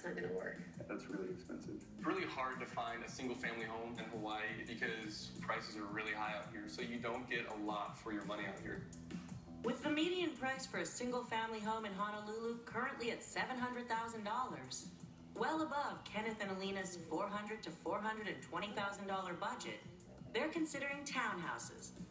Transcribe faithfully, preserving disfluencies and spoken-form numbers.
not going to work. That's really expensive. It's really hard to find a single family home in Hawaii because prices are really high out here, so you don't get a lot for your money out here. With the median price for a single family home in Honolulu currently at seven hundred thousand dollars, well above Kenneth and Alina's four hundred thousand to four hundred twenty thousand dollars budget, they're considering townhouses